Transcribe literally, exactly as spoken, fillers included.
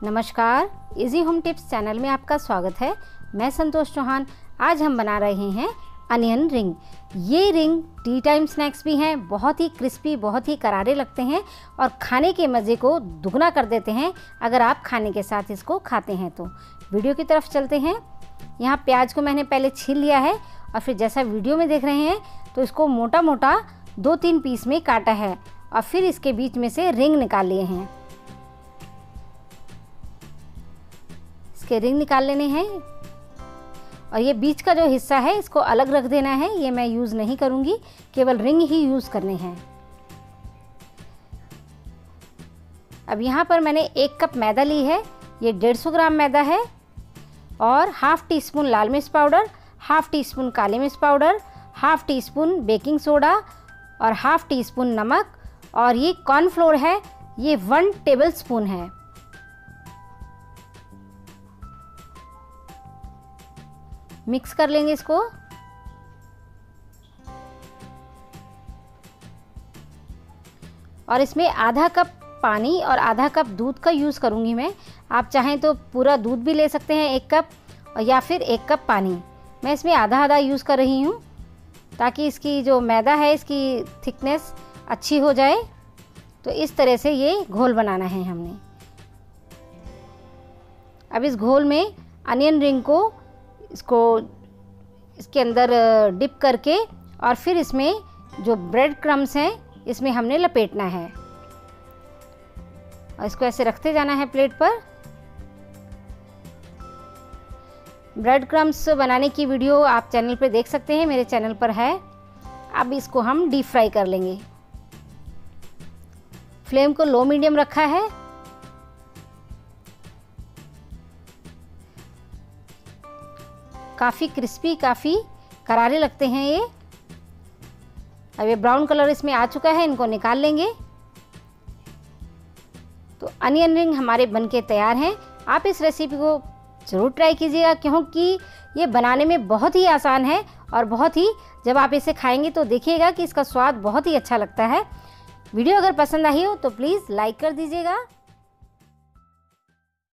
नमस्कार, easy home tips channel में आपका स्वागत है। मैं संतोष चौहान। आज हम बना रहे हैं अनियन रिंग। ये रिंग टी टाइम स्नैक्स भी हैं, बहुत ही क्रिस्पी, बहुत ही करारे लगते हैं और खाने के मज़े को दुगना कर देते हैं अगर आप खाने के साथ इसको खाते हैं तो। वीडियो की तरफ चलते हैं। यहाँ प्याज को मैंने पहले छील लिया है और फिर जैसा वीडियो में देख रहे हैं तो इसको मोटा मोटा दो तीन पीस में काटा है और फिर इसके बीच में से रिंग निकाल लिए हैं। इसके रिंग निकाल लेने हैं और ये बीच का जो हिस्सा है इसको अलग रख देना है। ये मैं यूज़ नहीं करूँगी, केवल रिंग ही यूज़ करने हैं। अब यहाँ पर मैंने एक कप मैदा ली है। ये डेढ़ सौ ग्राम मैदा है और हाफ़ टी स्पून लाल मिर्च पाउडर, हाफ़ टी स्पून काली मिर्च powder, half teaspoon baking soda और हाफ़ टी स्पून नमक। और ये कॉर्नफ्लोर है, ये वन टेबल स्पून है। मिक्स कर लेंगे इसको। और इसमें आधा कप पानी और आधा कप दूध का यूज़ करूँगी मैं। आप चाहें तो पूरा दूध भी ले सकते हैं एक कप, और या फिर एक कप पानी। मैं इसमें आधा आधा यूज़ कर रही हूँ ताकि इसकी जो मैदा है इसकी थिकनेस अच्छी हो जाए। तो इस तरह से ये घोल बनाना है हमने। अब इस घोल में अनियन रिंग को इसको इसके अंदर डिप करके और फिर इसमें जो ब्रेड क्रम्स हैं इसमें हमने लपेटना है और इसको ऐसे रखते जाना है प्लेट पर। ब्रेड क्रम्स बनाने की वीडियो आप चैनल पे देख सकते हैं, मेरे चैनल पर है। अब इसको हम डीप फ्राई कर लेंगे। फ्लेम को लो मीडियम रखा है। काफ़ी क्रिस्पी, काफ़ी करारे लगते हैं ये। अब ये ब्राउन कलर इसमें आ चुका है, इनको निकाल लेंगे। तो अनियन रिंग हमारे बनके तैयार हैं। आप इस रेसिपी को ज़रूर ट्राई कीजिएगा क्योंकि ये बनाने में बहुत ही आसान है और बहुत ही, जब आप इसे खाएंगे तो देखिएगा कि इसका स्वाद बहुत ही अच्छा लगता है। वीडियो अगर पसंद आई हो तो प्लीज़ लाइक कर दीजिएगा।